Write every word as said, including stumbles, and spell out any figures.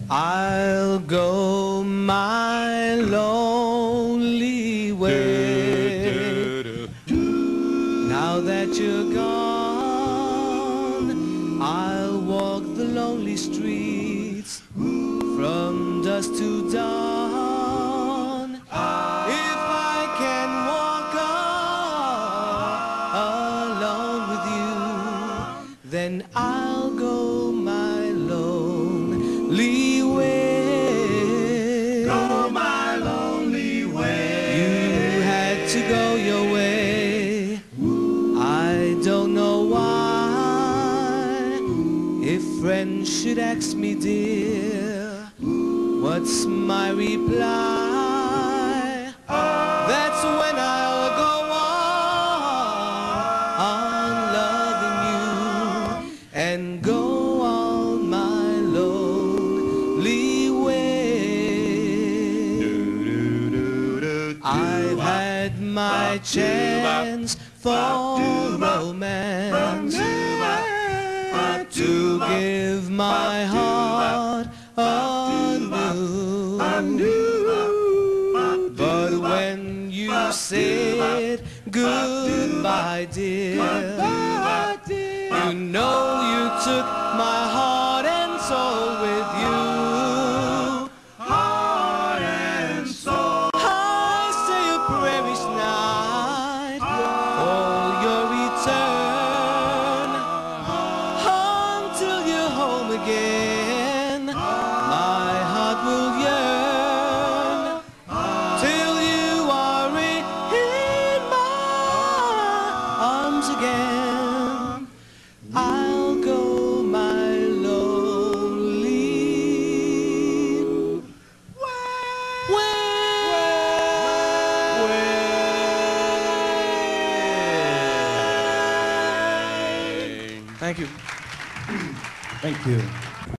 I'll go my lonely way. Now that you're gone, I'll walk the lonely streets from dusk to dawn. If I can walk alone with you, then I'll go my lonely way. Go my lonely way. You had to go your way. I don't know why. If friends should ask me, dear, what's my reply? That's when I'll go on, on loving you, and go on my lonely way. I've had my chance for romance, to give my heart anew. But when you said goodbye, dear, you know you took my heart and soul with you. Heart and soul. I say a prayer each night for your return. Until you're home again, my heart will yearn. Till you are in my arms again, I'll go my lonely way. Thank you. Thank you.